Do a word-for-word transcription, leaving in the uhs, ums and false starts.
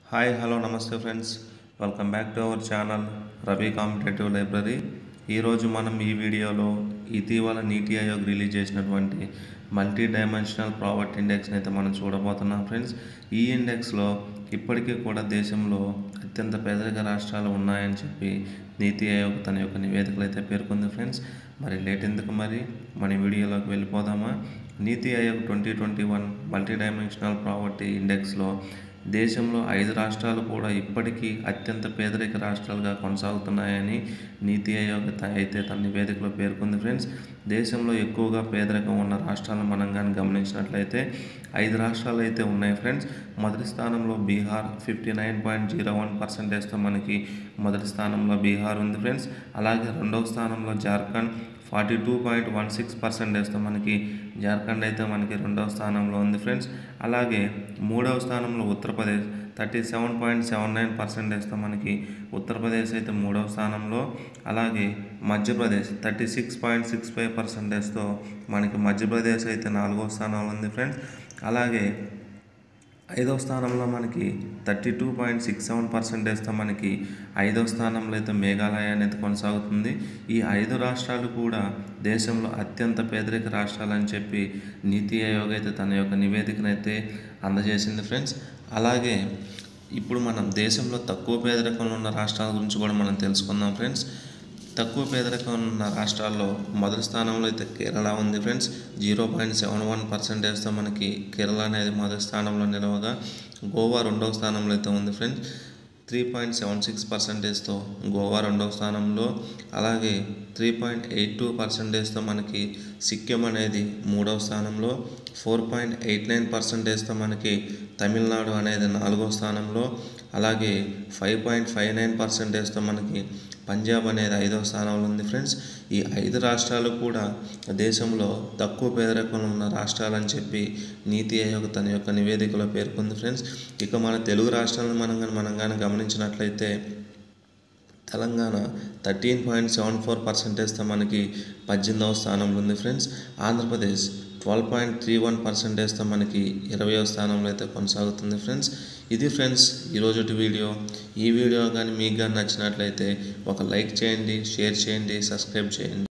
Hi hello నమస్తే friends, welcome back to our channel Ravi competitive library. ఈరోజు మనం ఈ వీడియోలో ఇటీవల నీతి ఆయోగ్ రిలీజ్ చేసినటువంటి మల్టీ డైమెన్షనల్ ప్రావర్టీ ఇండెక్స్ని అయితే మనం చూడబోతున్నాం ఫ్రెండ్స్. ఈ ఇండెక్స్లో ఇప్పటికీ కూడా దేశంలో అత్యంత పేదరిక రాష్ట్రాలు ఉన్నాయని చెప్పి నీతి ఆయోగ్ తన యొక్క నివేదికలు అయితే పేర్కొంది ఫ్రెండ్స్. మరి లేట్ ఎందుకు, మరి మన వీడియోలోకి వెళ్ళిపోదామా? Niti Aayog twenty twenty one multi dimensional poverty ఇండెక్స్లో దేశంలో ఐదు రాష్ట్రాలు కూడా ఇప్పటికీ అత్యంత పేదరిక రాష్ట్రాలుగా కొనసాగుతున్నాయని నీతి ఆయోగ్ అయితే తన నివేదికలో పేర్కొంది ఫ్రెండ్స్. దేశంలో ఎక్కువగా పేదరికం ఉన్న రాష్ట్రాలను మనం కానీ గమనించినట్లయితే ఐదు రాష్ట్రాలు అయితే ఉన్నాయి ఫ్రెండ్స్. మొదటి స్థానంలో Bihar fifty nine point zero one పర్సెంటేజ్తో మనకి మొదటి స్థానంలో బీహార్ ఉంది ఫ్రెండ్స్. అలాగే రెండవ స్థానంలో Jharkhand forty two point one six పర్సెంటేజ్తో మనకి జార్ఖండ్ అయితే మనకి రెండవ స్థానంలో ఉంది ఫ్రెండ్స్. అలాగే మూడవ స్థానంలో Uttar Pradesh thirty seven point seven nine పర్సెంటేజ్తో మనకి ఉత్తరప్రదేశ్ అయితే మూడవ స్థానంలో. అలాగే Madhya Pradesh thirty six point six five పర్సెంటేజ్తో మనకి మధ్యప్రదేశ్ అయితే నాలుగవ స్థానంలో ఉంది ఫ్రెండ్స్. అలాగే ఐదవ స్థానంలో మనకి thirty two point six seven పర్సెంటేజ్తో మనకి ఐదవ స్థానంలో అయితే మేఘాలయ అనేది కొనసాగుతుంది. ఈ ఐదు రాష్ట్రాలు కూడా దేశంలో అత్యంత పేదరిక రాష్ట్రాలని చెప్పి నీతి ఆయోగ్ అయితే తన యొక్క నివేదికను అయితే అందజేసింది ఫ్రెండ్స్. అలాగే ఇప్పుడు మనం దేశంలో తక్కువ పేదరికంలో ఉన్న రాష్ట్రాల గురించి కూడా మనం తెలుసుకుందాం ఫ్రెండ్స్. తక్కువ పేదరికం ఉన్న రాష్ట్రాల్లో మొదటి స్థానంలో అయితే కేరళ ఉంది friends. Zero point seven one పర్సెంటేజ్తో మనకి కేరళ అనేది మొదటి స్థానంలో నిలవగా, గోవా రెండవ స్థానంలో అయితే ఉంది friends. Three point seven six పర్సెంటేజ్తో గోవా రెండవ స్థానంలో. అలాగే త్రీ పాయింట్ ఎయిట్ టూ పర్సెంటేజ్తో మనకి సిక్కిం అనేది మూడవ స్థానంలో. ఫోర్ పాయింట్ ఎయిట్ నైన్ పర్సెంటేజ్తో మనకి తమిళనాడు అనేది నాలుగవ స్థానంలో. అలాగే ఫైవ్ పాయింట్ ఫైవ్ నైన్ పర్సెంటేజ్తో మనకి పంజాబ్ అనేది ఐదవ స్థానంలో ఉంది ఫ్రెండ్స్. ఈ ఐదు రాష్ట్రాలు కూడా దేశంలో తక్కువ పేదరికంలో ఉన్న రాష్ట్రాలని చెప్పి నీతి ఆయోగ్ తన యొక్క నివేదికలో పేర్కొంది ఫ్రెండ్స్. ఇక మన తెలుగు రాష్ట్రాలను మనం కానీ మనం కానీ గమనించినట్లయితే Telangana thirteen point seven four పర్సెంటేజ్తో మనకి పద్దెనిమిదవ స్థానంలో ఉంది friends. Andhra Pradesh twelve point three one పర్సెంటేజ్తో మనకి ఇరవయవ స్థానంలో అయితే కొనసాగుతుంది ఫ్రెండ్స్. ఇది ఫ్రెండ్స్ ఈరోజు వీడియో. ఈ వీడియో కానీ మీకు కానీ నచ్చినట్లయితే ఒక లైక్ చేయండి, షేర్ చేయండి, సబ్స్క్రైబ్ చేయండి.